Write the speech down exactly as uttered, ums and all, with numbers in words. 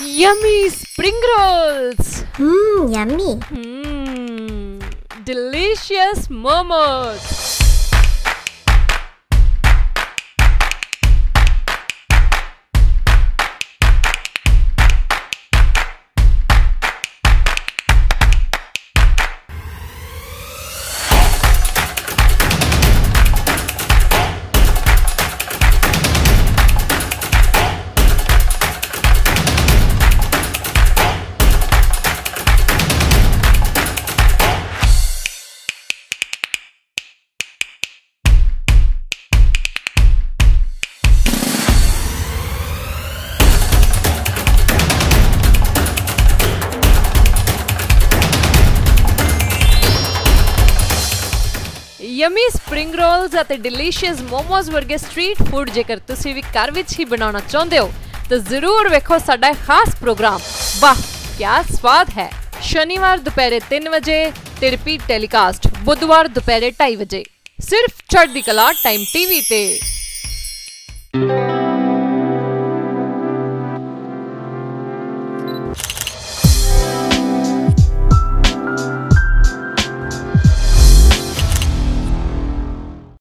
Yummy spring rolls. Mmm, yummy. Mmm, delicious momos. Yummy spring rolls ਅਤੇ delicious momos वर्गे street food जेकर ਤੁਸੀਂ ਵੀ ਘਰ ਵਿੱਚ ਹੀ ਬਣਾਉਣਾ ਚਾਹੁੰਦੇ ਹੋ ਤਾਂ ਜ਼ਰੂਰ ਵੇਖੋ ਸਾਡਾ ਖਾਸ ਪ੍ਰੋਗਰਾਮ ਵਾਹ क्या स्वाद है। शनिवार दोपहर तीन बजे ते रिपीट टेलीकास्ट बुधवार दोपहर ढाई बजे सिर्फ चढ़दी कला टाइम टीवी ते।